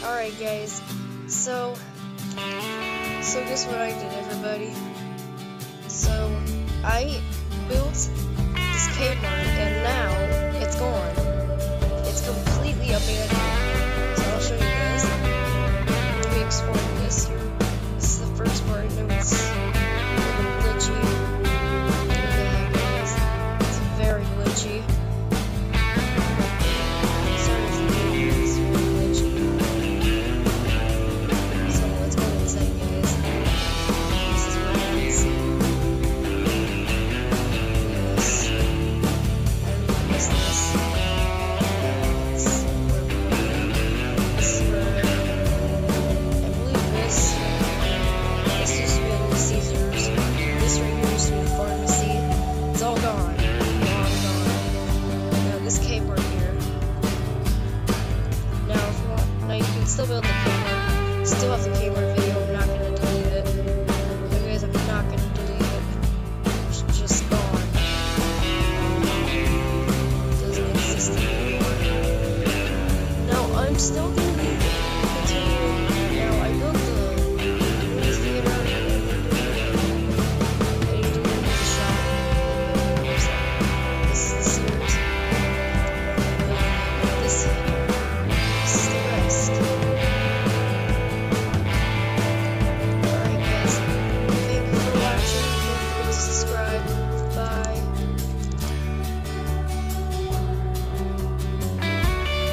Alright guys, so guess what I did, everybody? So I built this Kmart and now it's gone. It's completely abandoned. So I'll show you guys. Let me explain this. This is the first part. I know it's a little glitchy. Yeah, guys. It's very glitchy. Still build the Kmart. Still have the Kmart video. I'm not gonna delete it. Okay, guys, I'm not gonna delete it. It's just gone. Doesn't exist anymore. No, I'm still